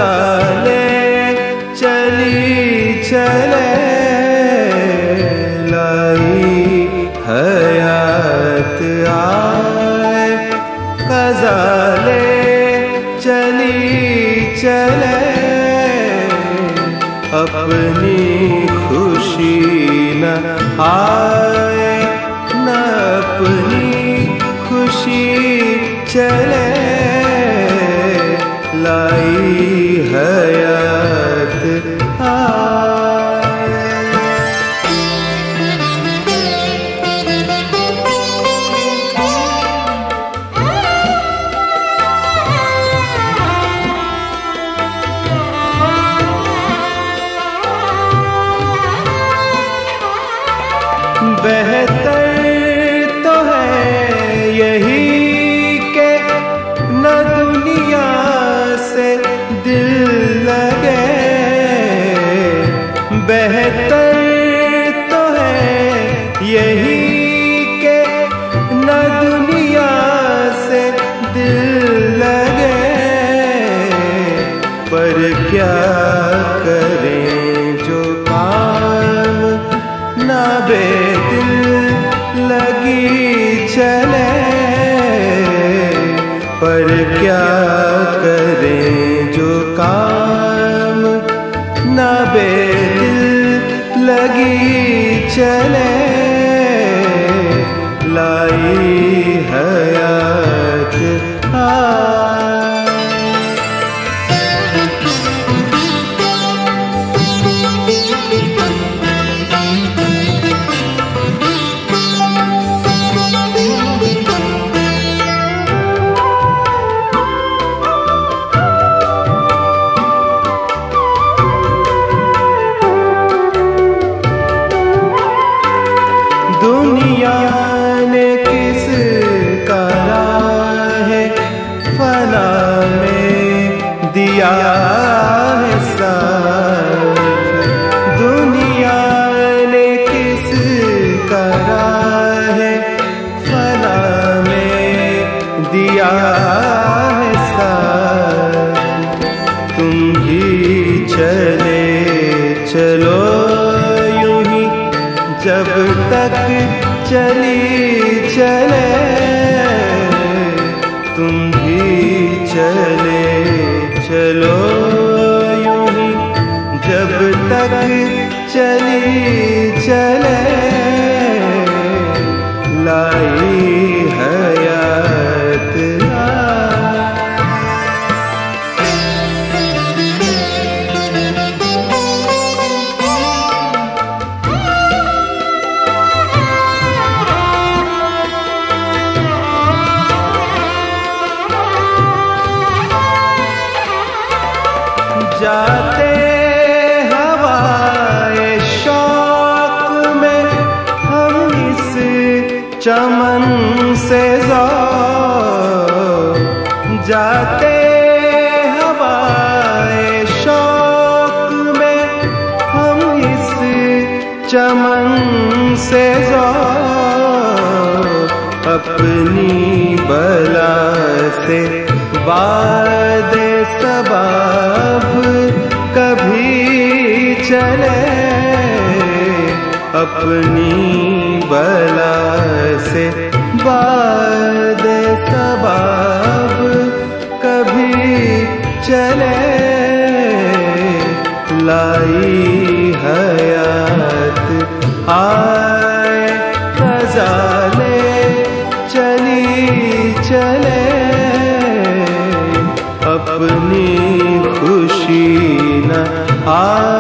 गजाले चली चले, लाई हयात आए। गजाले चली चले, अपनी खुशी न आए, न अपनी खुशी चले, लाई हयात आए। बेहतर तो है यही के न दुनिया से दिल लगे, बेहतर तो है यही के न दुनिया से दिल लगे, पर क्या करें जो काम ना बेदिल लगी चले, पर क्या करें जो काम ना बेदिल लगी चले, लाई हयात आए। दुनिया ने किस राह फना में दिया है साथ, दुनिया ने किस राह फना में दिया है साथ। तुम ही चले चलो यूं ही जब तक चली चले, तुम भी चले चलो यूं ही जब तक चली चले, लाई हयात आए। जाते हवाए शौक में हम इस चमन से जाते हवाए शौक में हम इस चमन से अपनी बला से वादे सबाब कभी चले, अपनी बला से वादे सबाब कभी चले, लाई हयात आए। गजाले चली चले, अपनी खुशी न आ